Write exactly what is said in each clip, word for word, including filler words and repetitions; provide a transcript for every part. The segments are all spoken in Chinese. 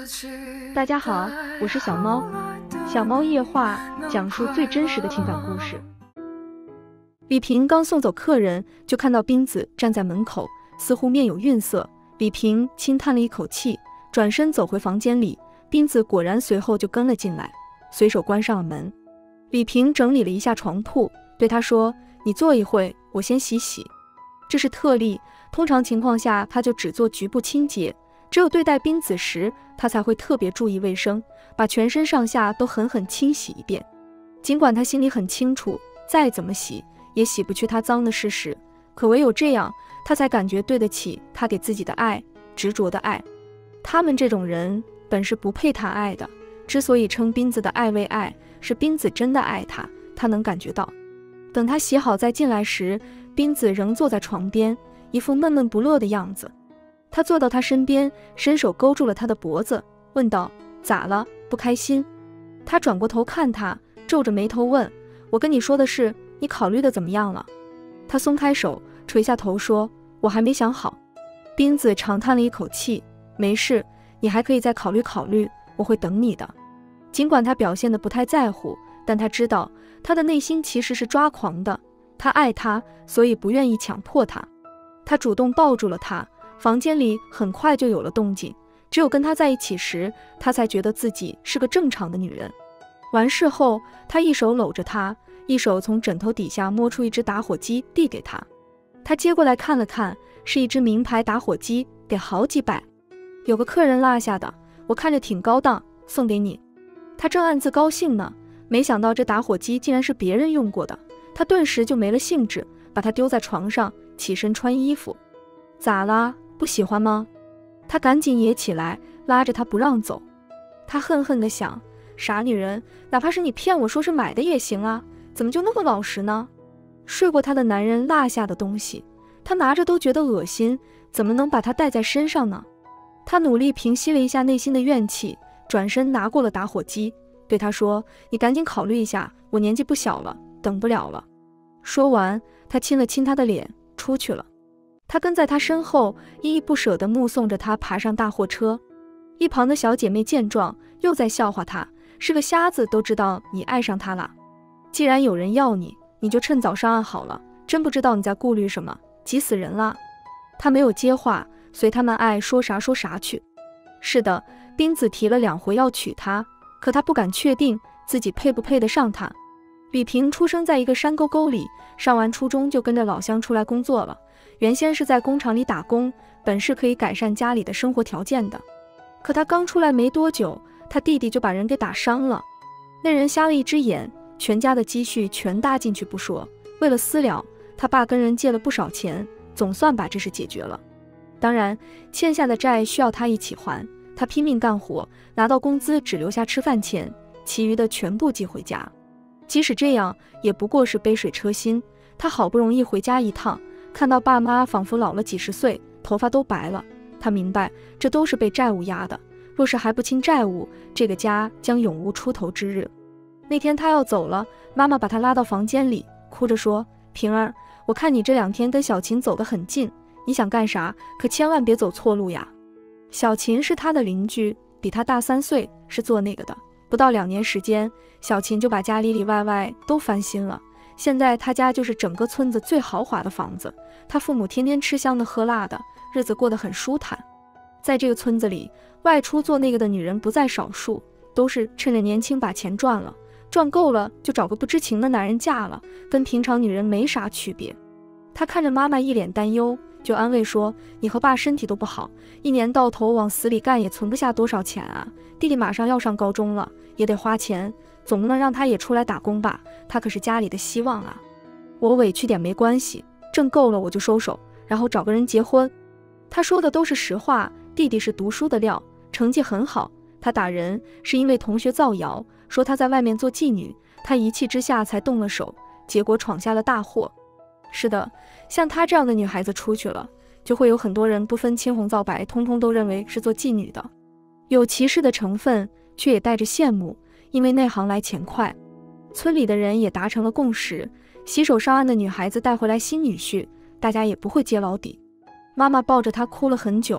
大家好，我是小猫。小猫夜话讲述最真实的情感故事。李萍刚送走客人，就看到冰子站在门口，似乎面有愠色。李萍轻叹了一口气，转身走回房间里。冰子果然随后就跟了进来，随手关上了门。李萍整理了一下床铺，对他说：“你坐一会，我先洗洗。”这是特例，通常情况下他就只做局部清洁。只有对待冰子时，他才会特别注意卫生，把全身上下都狠狠清洗一遍。尽管他心里很清楚，再怎么洗也洗不去他脏的事实，可唯有这样，他才感觉对得起他给自己的爱，执着的爱。他们这种人本是不配他爱的，之所以称冰子的爱为爱，是冰子真的爱他，他能感觉到。等他洗好再进来时，冰子仍坐在床边，一副闷闷不乐的样子。他坐到他身边，伸手勾住了他的脖子，问道：“咋了？不开心？”他转过头看他，皱着眉头问：“我跟你说的是，你考虑的怎么样了？”他松开手，垂下头说：“我还没想好。”冰子长叹了一口气：“没事，你还可以再考虑考虑，我会等你的。”尽管他表现得不太在乎，但他知道他的内心其实是抓狂的。他爱他，所以不愿意强迫他。他主动抱住了他。房间里很快就有了动静，只有跟他在一起时，他才觉得自己是个正常的女人。完事后，他一手搂着她，一手从枕头底下摸出一只打火机递给她。他接过来看了看，是一只名牌打火机，得好几百，有个客人落下的，我看着挺高档，送给你。他正暗自高兴呢，没想到这打火机竟然是别人用过的，他顿时就没了兴致，把它丢在床上，起身穿衣服。咋啦？不喜欢吗？他赶紧也起来，拉着他不让走。他恨恨地想，傻女人，哪怕是你骗我说是买的也行啊，怎么就那么老实呢？睡过他的男人落下的东西，他拿着都觉得恶心，怎么能把它带在身上呢？他努力平息了一下内心的怨气，转身拿过了打火机，对他说：“你赶紧考虑一下，我年纪不小了，等不了了。”说完，他亲了亲他的脸，出去了。他跟在他身后，依依不舍地目送着他爬上大货车。一旁的小姐妹见状，又在笑话他，是个瞎子都知道你爱上他了。既然有人要你，你就趁早上岸好了，真不知道你在顾虑什么，急死人了。他没有接话，随他们爱说啥说啥去。是的，冰子提了两回要娶她，可他不敢确定自己配不配得上他。李萍出生在一个山沟沟里，上完初中就跟着老乡出来工作了。原先是在工厂里打工，本是可以改善家里的生活条件的。可他刚出来没多久，他弟弟就把人给打伤了。那人瞎了一只眼，全家的积蓄全搭进去不说，为了私了，他爸跟人借了不少钱，总算把这事解决了。当然，欠下的债需要他一起还，他拼命干活，拿到工资只留下吃饭钱，其余的全部寄回家。即使这样，也不过是杯水车薪。他好不容易回家一趟，看到爸妈仿佛老了几十岁，头发都白了，他明白这都是被债务压的，若是还不清债务，这个家将永无出头之日。那天他要走了，妈妈把他拉到房间里，哭着说：“萍儿，我看你这两天跟小琴走得很近，你想干啥？可千万别走错路呀。”小琴是他的邻居，比他大三岁，是做那个的。不到两年时间，小琴就把家里里外外都翻新了。现在他家就是整个村子最豪华的房子，他父母天天吃香的喝辣的，日子过得很舒坦。在这个村子里，外出做那个的女人不在少数，都是趁着年轻把钱赚了，赚够了就找个不知情的男人嫁了，跟平常女人没啥区别。他看着妈妈一脸担忧，就安慰说：“你和爸身体都不好，一年到头往死里干也存不下多少钱啊，弟弟马上要上高中了，也得花钱，总不能让他也出来打工吧，他可是家里的希望啊。我委屈点没关系，挣够了我就收手，然后找个人结婚。”他说的都是实话，弟弟是读书的料，成绩很好，他打人是因为同学造谣说他在外面做妓女，他一气之下才动了手，结果闯下了大祸。是的，像她这样的女孩子出去了，就会有很多人不分青红皂白，通通都认为是做妓女的，有歧视的成分，却也带着羡慕，因为内行来钱快。村里的人也达成了共识，洗手上岸的女孩子带回来新女婿，大家也不会揭老底。妈妈抱着她哭了很久，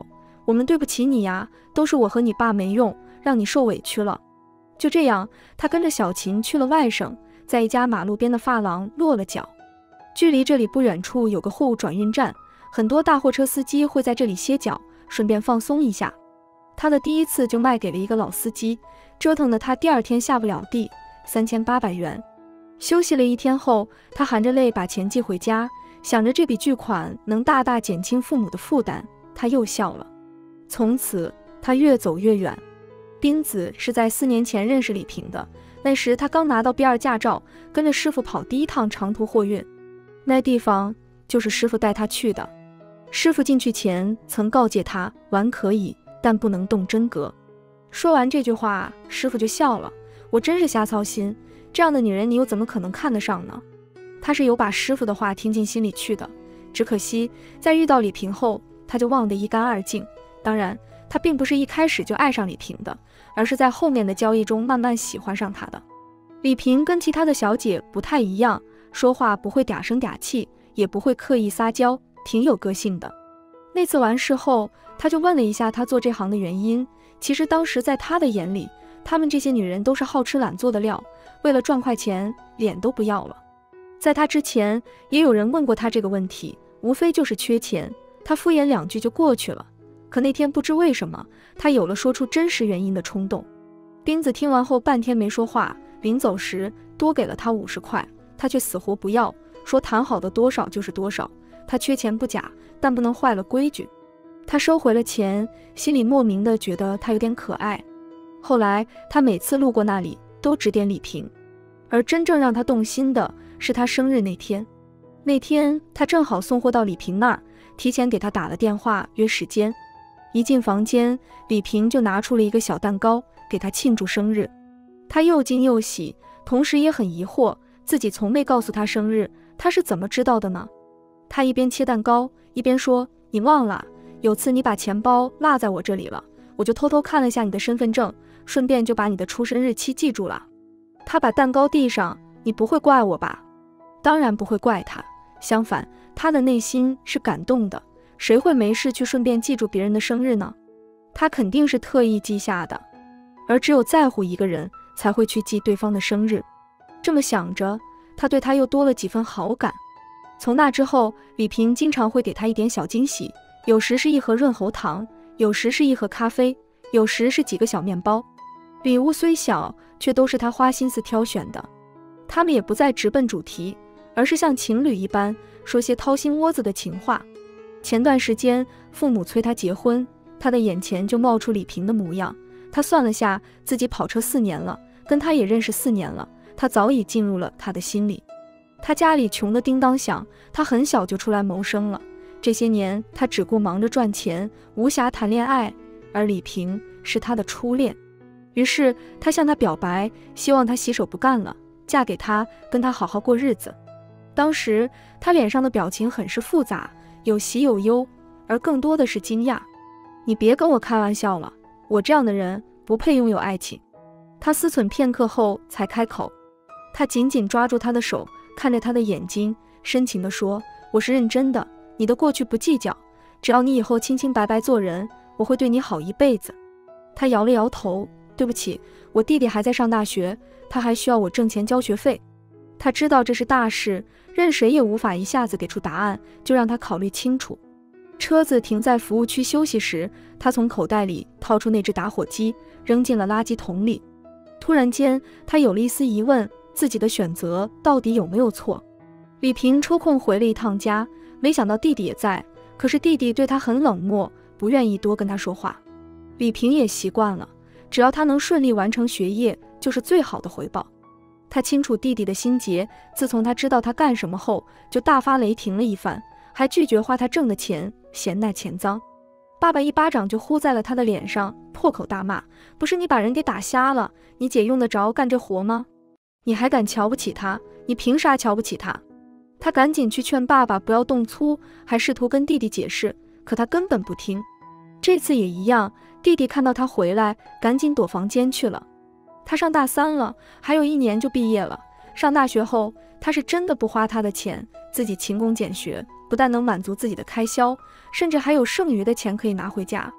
我们对不起你呀，都是我和你爸没用，让你受委屈了。就这样，他跟着小琴去了外省，在一家马路边的发廊落了脚。距离这里不远处有个货物转运站，很多大货车司机会在这里歇脚，顺便放松一下。他的第一次就卖给了一个老司机，折腾的他第二天下不了地，三千八百元。休息了一天后，他含着泪把钱寄回家，想着这笔巨款能大大减轻父母的负担，他又笑了。从此他越走越远。冰子是在四年前认识李平的，那时他刚拿到 B 二 驾照，跟着师傅跑第一趟长途货运。那地方就是师傅带他去的。师傅进去前曾告诫他，玩可以，但不能动真格。说完这句话，师傅就笑了，我真是瞎操心，这样的女人你又怎么可能看得上呢？他是有把师傅的话听进心里去的，只可惜在遇到李平后，他就忘得一干二净。当然他并不是一开始就爱上李平的，而是在后面的交易中慢慢喜欢上他的。李平跟其他的小姐不太一样，说话不会嗲声嗲气，也不会刻意撒娇，挺有个性的。那次完事后，他就问了一下他做这行的原因。其实当时在他的眼里，他们这些女人都是好吃懒做的料，为了赚快钱，脸都不要了。在他之前，也有人问过他这个问题，无非就是缺钱，他敷衍两句就过去了。可那天不知为什么，他有了说出真实原因的冲动。冰子听完后半天没说话，临走时多给了他五十块，他却死活不要，说谈好的多少就是多少，他缺钱不假，但不能坏了规矩。他收回了钱，心里莫名的觉得他有点可爱。后来他每次路过那里都指点李平，而真正让他动心的是他生日那天。那天他正好送货到李平那儿，提前给他打了电话约时间。一进房间，李平就拿出了一个小蛋糕给他庆祝生日。他又惊又喜，同时也很疑惑，自己从没告诉他生日，他是怎么知道的呢？他一边切蛋糕一边说，你忘了，有次你把钱包落在我这里了，我就偷偷看了下你的身份证，顺便就把你的出生日期记住了。他把蛋糕递上，你不会怪我吧？当然不会怪他，相反，他的内心是感动的。谁会没事去顺便记住别人的生日呢？他肯定是特意记下的，而只有在乎一个人才会去记对方的生日。这么想着，他对他又多了几分好感。从那之后，李平经常会给他一点小惊喜，有时是一盒润喉糖，有时是一盒咖啡，有时是几个小面包。礼物虽小，却都是他花心思挑选的。他们也不再直奔主题，而是像情侣一般说些掏心窝子的情话。前段时间父母催他结婚，他的眼前就冒出李平的模样。他算了下，自己跑车四年了，跟他也认识四年了，他早已进入了他的心里。他家里穷得叮当响，他很小就出来谋生了，这些年他只顾忙着赚钱，无暇谈恋爱，而李平是他的初恋。于是他向他表白，希望他洗手不干了，嫁给他，跟他好好过日子。当时他脸上的表情很是复杂，有喜有忧，而更多的是惊讶。你别跟我开玩笑了，我这样的人不配拥有爱情。他思忖片刻后才开口。他紧紧抓住他的手，看着他的眼睛，深情地说，我是认真的，你的过去不计较，只要你以后清清白白做人，我会对你好一辈子。他摇了摇头，对不起，我弟弟还在上大学，他还需要我挣钱交学费。他知道这是大事，任谁也无法一下子给出答案，就让他考虑清楚。车子停在服务区休息时，他从口袋里掏出那只打火机，扔进了垃圾桶里。突然间，他有了一丝疑问，自己的选择到底有没有错？李平抽空回了一趟家，没想到弟弟也在，可是弟弟对他很冷漠，不愿意多跟他说话。李平也习惯了，只要他能顺利完成学业，就是最好的回报。他清楚弟弟的心结，自从他知道他干什么后，就大发雷霆了一番，还拒绝花他挣的钱，嫌那钱脏。爸爸一巴掌就呼在了他的脸上，破口大骂，不是你把人给打瞎了，你姐用得着干这活吗？你还敢瞧不起他？你凭啥瞧不起他？他赶紧去劝爸爸不要动粗，还试图跟弟弟解释，可他根本不听。这次也一样，弟弟看到他回来，赶紧躲房间去了。他上大三了，还有一年就毕业了。上大学后，他是真的不花他的钱，自己勤工俭学，不但能满足自己的开销，甚至还有剩余的钱可以拿回家。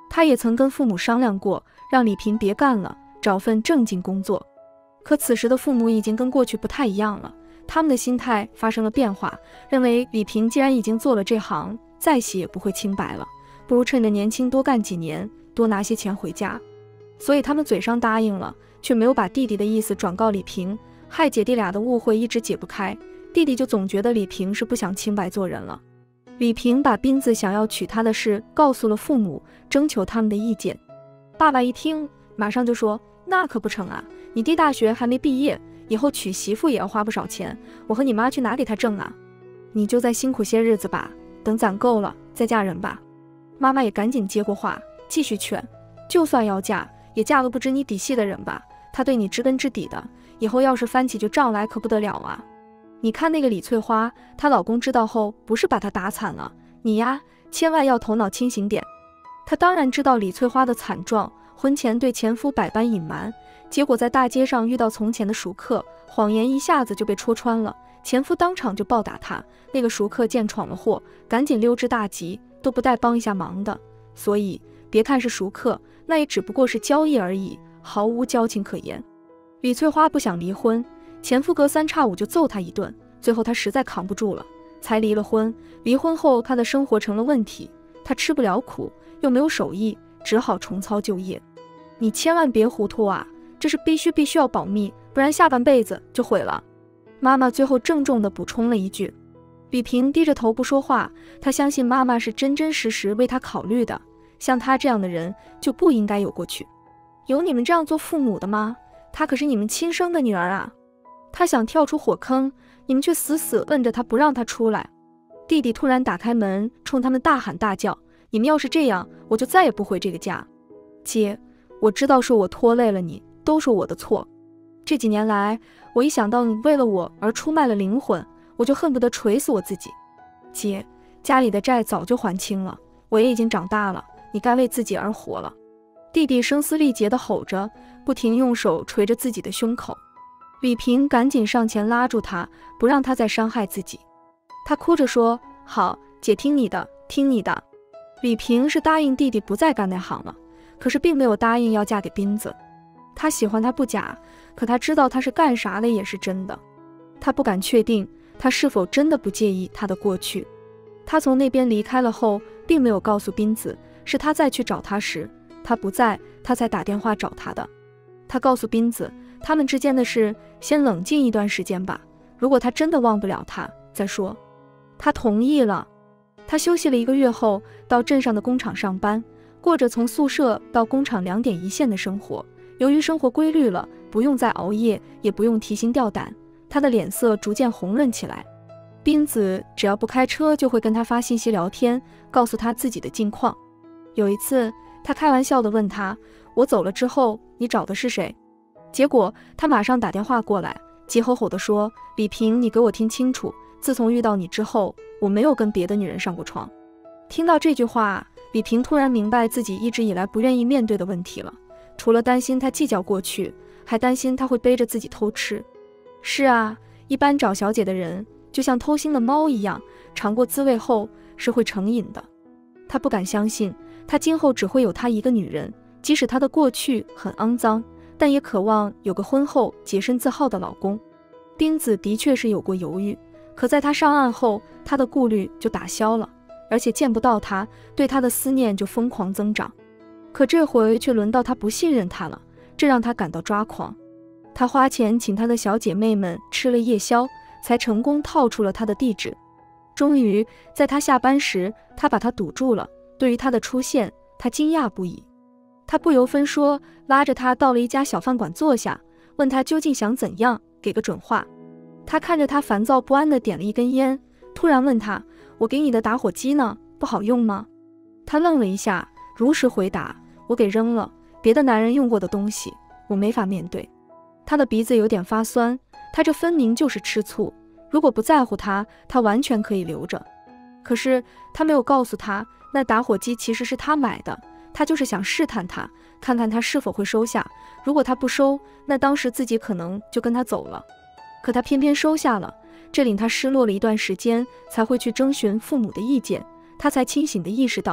他也曾跟父母商量过，让李萍别干了，找份正经工作。可此时的父母已经跟过去不太一样了，他们的心态发生了变化，认为李萍既然已经做了这行，再洗也不会清白了，不如趁着年轻多干几年，多拿些钱回家。所以他们嘴上答应了，却没有把弟弟的意思转告李萍，害姐弟俩的误会一直解不开。弟弟就总觉得李萍是不想清白做人了。李萍把斌子想要娶她的事告诉了父母，征求他们的意见。爸爸一听，马上就说：“那可不成啊！你弟大学还没毕业，以后娶媳妇也要花不少钱，我和你妈去哪给他挣啊？你就再辛苦些日子吧，等攒够了再嫁人吧。”妈妈也赶紧接过话，继续劝：“就算要嫁，也嫁个不知你底细的人吧，他对你知根知底的，以后要是翻起就账来，可不得了啊！你看那个李翠花，她老公知道后不是把她打惨了，你呀，千万要头脑清醒点。”她当然知道李翠花的惨状，婚前对前夫百般隐瞒，结果在大街上遇到从前的熟客，谎言一下子就被戳穿了，前夫当场就暴打她。那个熟客见闯了祸，赶紧溜之大吉，都不带帮一下忙的。所以别看是熟客，那也只不过是交易而已，毫无交情可言。李翠花不想离婚，前夫隔三差五就揍她一顿，最后她实在扛不住了，才离了婚。离婚后她的生活成了问题，她吃不了苦，又没有手艺，只好重操旧业。你千万别糊涂啊，这是必须必须要保密，不然下半辈子就毁了。妈妈最后郑重地补充了一句。李萍低着头不说话，她相信妈妈是真真实实为她考虑的，像她这样的人就不应该有过去。有你们这样做父母的吗？她可是你们亲生的女儿啊！她想跳出火坑，你们却死死摁着她不让她出来。弟弟突然打开门，冲他们大喊大叫：“你们要是这样，我就再也不回这个家。姐，我知道是我拖累了你，都是我的错。这几年来，我一想到你为了我而出卖了灵魂，我就恨不得锤死我自己。姐，家里的债早就还清了，我也已经长大了，你该为自己而活了。”弟弟声嘶力竭地吼着，不停用手捶着自己的胸口。李萍赶紧上前拉住他，不让他再伤害自己。他哭着说：“好，姐听你的，听你的。”李萍是答应弟弟不再干那行了，可是并没有答应要嫁给斌子。他喜欢他不假，可他知道他是干啥的也是真的。他不敢确定他是否真的不介意他的过去。他从那边离开了后，并没有告诉斌子，是他再去找他时，他不在，他才打电话找他的。他告诉斌子，他们之间的事先冷静一段时间吧，如果他真的忘不了他再说。他同意了。他休息了一个月后，到镇上的工厂上班，过着从宿舍到工厂两点一线的生活。由于生活规律了，不用再熬夜，也不用提心吊胆，他的脸色逐渐红润起来。斌子只要不开车，就会跟他发信息聊天，告诉他自己的近况。有一次，他开玩笑地问他：“我走了之后，你找的是谁？”结果他马上打电话过来，急吼吼地说：“李萍，你给我听清楚，自从遇到你之后，我没有跟别的女人上过床。”听到这句话，李萍突然明白自己一直以来不愿意面对的问题了。除了担心他计较过去，还担心他会背着自己偷吃。是啊，一般找小姐的人就像偷腥的猫一样，尝过滋味后是会成瘾的。他不敢相信，他今后只会有他一个女人，即使他的过去很肮脏，但也渴望有个婚后洁身自好的老公。斌子的确是有过犹豫，可在他上岸后，他的顾虑就打消了，而且见不到他，对他的思念就疯狂增长。可这回却轮到他不信任他了，这让他感到抓狂。他花钱请他的小姐妹们吃了夜宵，才成功套出了他的地址。终于在他下班时，他把他堵住了。对于他的出现，他惊讶不已。他不由分说拉着他到了一家小饭馆坐下，问他究竟想怎样，给个准话。他看着他烦躁不安地点了一根烟，突然问他：“我给你的打火机呢？不好用吗？”他愣了一下，如实回答：“我给扔了，别的男人用过的东西，我没法面对。”他的鼻子有点发酸，他这分明就是吃醋。如果不在乎他，他完全可以留着。可是他没有告诉他，那打火机其实是他买的，他就是想试探他，看看他是否会收下。如果他不收，那当时自己可能就跟他走了。可他偏偏收下了，这令他失落了一段时间，才会去征询父母的意见。他才清醒地意识到，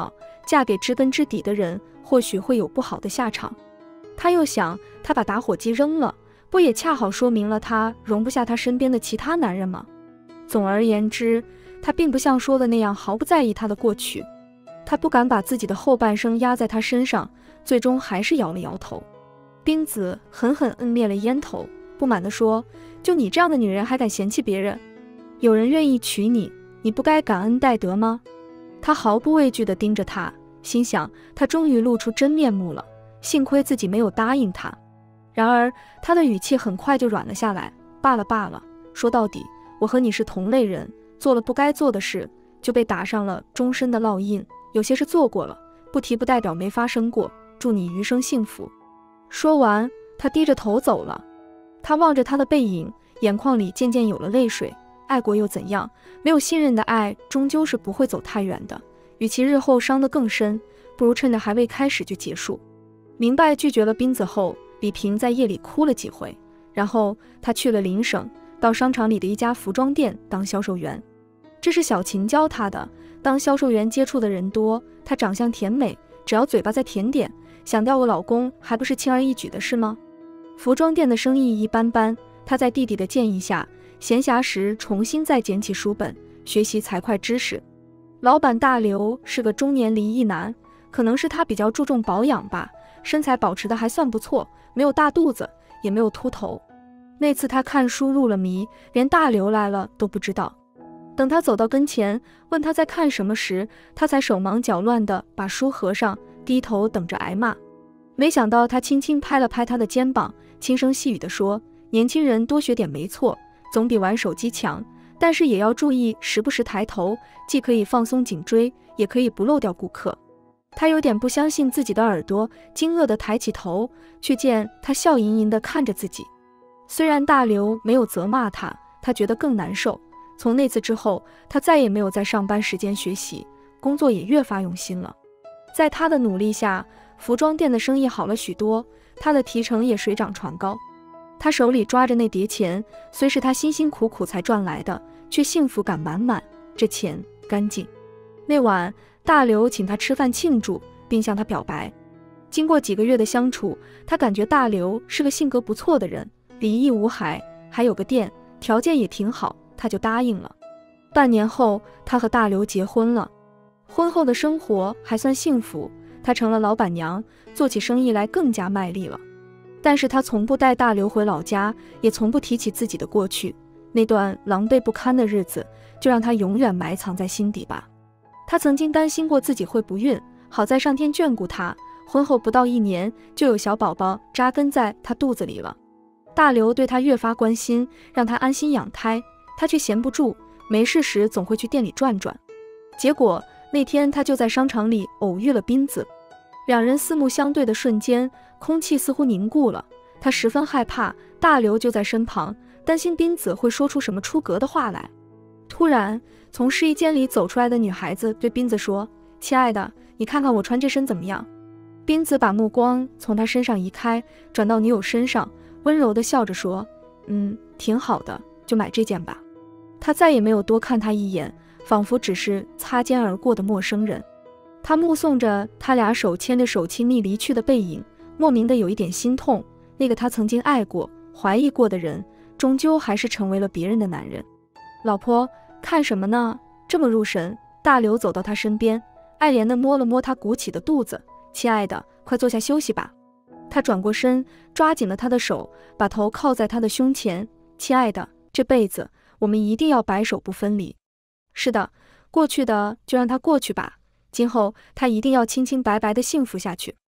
嫁给知根知底的人，或许会有不好的下场。他又想，他把打火机扔了，不也恰好说明了他容不下他身边的其他男人吗？总而言之，他并不像说的那样毫不在意他的过去。他不敢把自己的后半生压在他身上，最终还是摇了摇头。冰子狠狠摁灭了烟头，不满地说：就你这样的女人还敢嫌弃别人？有人愿意娶你，你不该感恩戴德吗？他毫不畏惧地盯着他，心想他终于露出真面目了，幸亏自己没有答应他。然而他的语气很快就软了下来，罢了罢了，说到底我和你是同类人，做了不该做的事就被打上了终身的烙印，有些事做过了，不提不代表没发生过，祝你余生幸福。说完他低着头走了。他望着他的背影，眼眶里渐渐有了泪水。爱过又怎样？没有信任的爱终究是不会走太远的，与其日后伤得更深，不如趁着还未开始就结束。明白拒绝了冰子后，李萍在夜里哭了几回，然后他去了邻省，到商场里的一家服装店当销售员。这是小琴教他的，当销售员接触的人多，他长相甜美，只要嘴巴再甜点，想钓个老公还不是轻而易举的事吗？服装店的生意一般般，他在弟弟的建议下，闲暇时重新再捡起书本，学习财会知识。老板大刘是个中年离异男，可能是他比较注重保养吧，身材保持得还算不错，没有大肚子，也没有秃头。那次他看书入了迷，连大刘来了都不知道。等他走到跟前，问他在看什么时，他才手忙脚乱地把书合上，低头等着挨骂。没想到他轻轻拍了拍他的肩膀，轻声细语地说：年轻人多学点没错，总比玩手机强，但是也要注意时不时抬头，既可以放松颈椎，也可以不漏掉顾客。他有点不相信自己的耳朵，惊愕地抬起头，却见他笑盈盈地看着自己。虽然大刘没有责骂他，他觉得更难受。从那次之后，他再也没有在上班时间学习，工作也越发用心了。在他的努力下，服装店的生意好了许多，他的提成也水涨船高。他手里抓着那叠钱，虽是他辛辛苦苦才赚来的，却幸福感满满，这钱干净。那晚大刘请他吃饭庆祝，并向他表白。经过几个月的相处，他感觉大刘是个性格不错的人，离异无害，还有个店，条件也挺好，他就答应了。半年后，他和大刘结婚了。婚后的生活还算幸福，他成了老板娘，做起生意来更加卖力了。但是他从不带大刘回老家，也从不提起自己的过去，那段狼狈不堪的日子就让他永远埋藏在心底吧。他曾经担心过自己会不孕，好在上天眷顾他，婚后不到一年就有小宝宝扎根在他肚子里了。大刘对他越发关心，让他安心养胎，他却闲不住，没事时总会去店里转转。结果那天他就在商场里偶遇了冰子，两人四目相对的瞬间，空气似乎凝固了。他十分害怕，大刘就在身旁，担心冰子会说出什么出格的话来。突然从试衣间里走出来的女孩子对冰子说：亲爱的，你看看我穿这身怎么样？冰子把目光从他身上移开，转到女友身上，温柔地笑着说：嗯，挺好的，就买这件吧。他再也没有多看他一眼，仿佛只是擦肩而过的陌生人。他目送着他俩手牵着手亲密离去的背影，莫名的有一点心痛。那个他曾经爱过、怀疑过的人，终究还是成为了别人的男人。老婆，看什么呢？这么入神。大刘走到他身边，爱怜地摸了摸他鼓起的肚子。亲爱的，快坐下休息吧。他转过身，抓紧了他的手，把头靠在他的胸前。亲爱的，这辈子我们一定要白首不分离。是的，过去的就让它过去吧，今后他一定要清清白白的幸福下去。